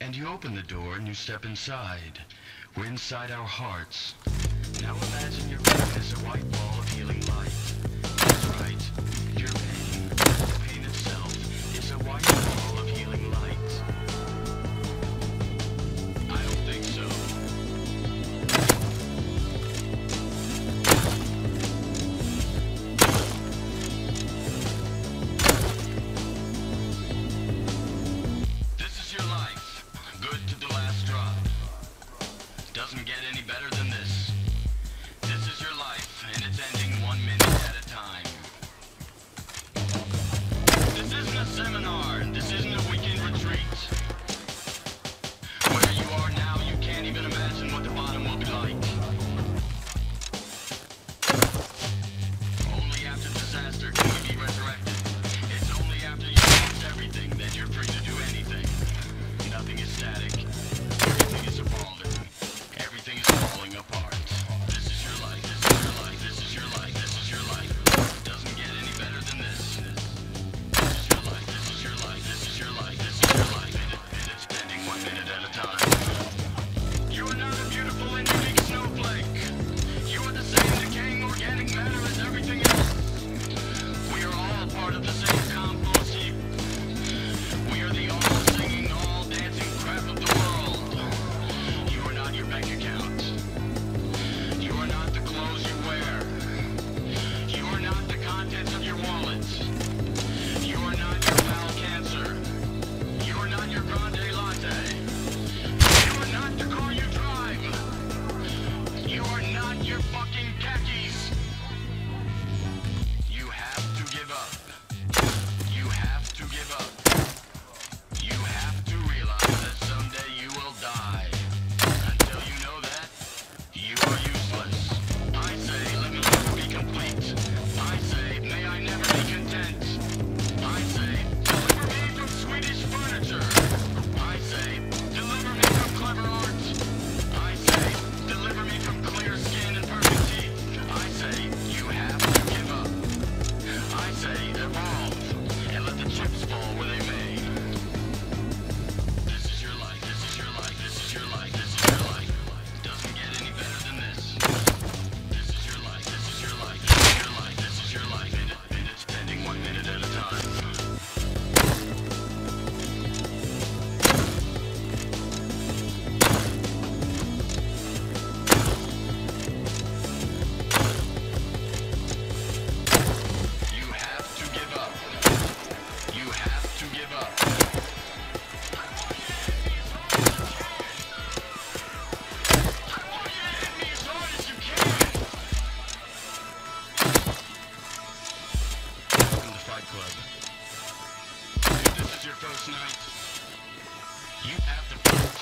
And you open the door and you step inside. We're inside our hearts. Now imagine your pain is a white ball of healing light. That's right. Your pain, the pain itself, is a white ball of healing light. I don't think so. This is your life. Good to the last drop. Doesn't get any better than this. This is your life, and it's ending 1 minute at a time. This isn't a seminar, this isn't a weekend retreat. Where you are now, you can't even imagine what the bottom will be like. Only after disaster can we be resurrected. It's only after you lose everything that you're free to do anything. Nothing is static. Everything is evolving. Everything is falling apart. This is your life, this is your life, this is your life, this is your life. Doesn't get any better than this. This is your life, this is your life, this is your life, this is your life. And it's ending 1 minute at a time. You are not a beautiful and unique snowflake. You are the same decaying organic matter as everything else. We are all part of the same compost heap. We are the all singing, all dancing crap of the world. You are not your bank account. You are not the clothes you wear. You are not the contents of your wallet. You are not your bowel cancer. You are not your grande latte. You are not the car you drive. You are not your fucking khakis. You have to give up. You have to give up. You have to realize that someday you will die. Until you know that, you are useless. I say, let me never be complete. I say, may I never be content. I say, deliver me from Swedish furniture. I say, deliver me from clever art. I say, deliver me from clear skin and perfect teeth. I say, you have to give up. I say, evolve, and let the chips fall where they may. This is your life, this is your life, this is your life, this is your life. Doesn't get any better than this. This is your life, this is your life, this is your life, this is your life. And it's ending 1 minute at a time. You have to give up. You have to give up. Welcome to Fight Club. If this is your first night, you have to